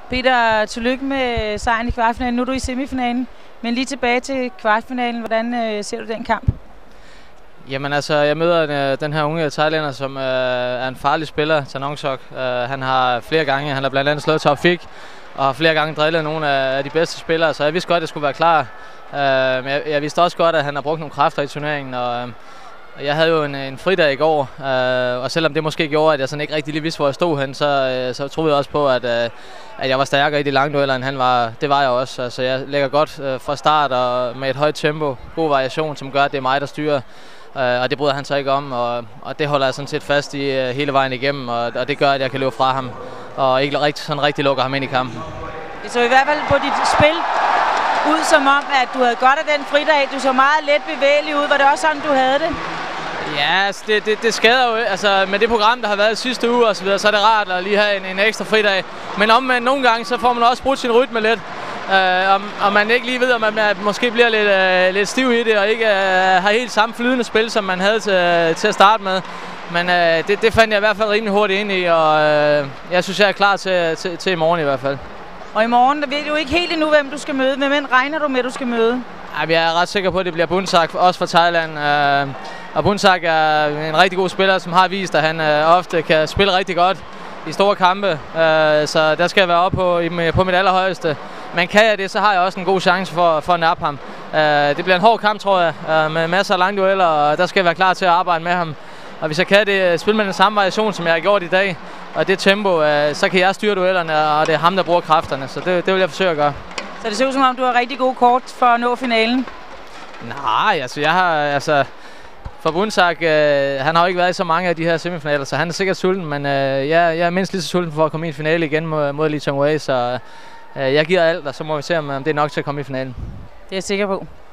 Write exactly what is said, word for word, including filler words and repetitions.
Peter, tillykke med sejren i kvartfinalen. Nu er du i semifinalen, men lige tilbage til kvartfinalen. Hvordan øh, ser du den kamp? Jamen altså, jeg møder øh, den her unge thailander, som øh, er en farlig spiller, Thanongsouk. Øh, han har flere gange, han har blandt andet slået Taufik, og har flere gange drillet nogle af de bedste spillere, så jeg vidste godt, at jeg skulle være klar. Øh, men jeg, jeg vidste også godt, at han har brugt nogle kræfter i turneringen, og øh, jeg havde jo en, en fridag i går, øh, og selvom det måske gjorde, at jeg sådan ikke rigtig lige vidste, hvor jeg stod hen, så, øh, så troede jeg også på, at, øh, at jeg var stærkere i de lange dueller, end han var. Det var jeg også. Altså, jeg lægger godt øh, fra start og med et højt tempo, god variation, som gør, at det er mig, der styrer. Øh, og det bryder han sig ikke om, og, og det holder jeg sådan set fast i øh, hele vejen igennem, og, og det gør, at jeg kan løbe fra ham, og ikke rigtig, sådan rigtig lukker ham ind i kampen. Det så i hvert fald på dit spil ud som om, at du havde godt af den fridag. Du så meget let bevægelig ud. Var det også sådan, du havde det? Ja, altså det, det, det skader jo. Altså, med det program, der har været sidste uge og så videre, så er det rart at lige have en, en ekstra fridag. Men om man nogle gange, så får man også brudt sin rytme lidt. Uh, og, og man ikke lige ved, om man måske bliver lidt, uh, lidt stiv i det, og ikke uh, har helt samme flydende spil, som man havde til, til at starte med. Men uh, det, det fandt jeg i hvert fald rimelig hurtigt ind i, og uh, jeg synes, jeg er klar til, til, til i morgen i hvert fald. Og i morgen, der ved du ikke helt endnu, hvem du skal møde. Hvem regner du med, du skal møde? Ja, jeg er ret sikker på, at det bliver Bunsak, også fra Thailand. Uh, og Bunsak er en rigtig god spiller, som har vist, at han uh, ofte kan spille rigtig godt i store kampe. Uh, så der skal jeg være oppe på, i, på mit allerhøjeste. Men kan jeg det, så har jeg også en god chance for, for at nappe ham. Uh, det bliver en hård kamp, tror jeg, uh, med masser af lange dueller, og der skal jeg være klar til at arbejde med ham. Og hvis jeg kan det, spille med den samme variation, som jeg har gjort i dag, og det tempo, uh, så kan jeg styre duellerne, og det er ham, der bruger kræfterne. Så det, det vil jeg forsøge at gøre. Så det ser ud som om, du har rigtig gode kort for at nå finalen? Nej, altså jeg har... Altså, for Bunsak, øh, han har jo ikke været i så mange af de her semifinaler, så han er sikkert sulten, men øh, jeg, jeg er mindst lige så sulten for at komme i en finale igen mod, mod Lee Chong Wei, så øh, jeg giver alt, og så må vi se, om, om det er nok til at komme i finalen. Det er jeg sikker på.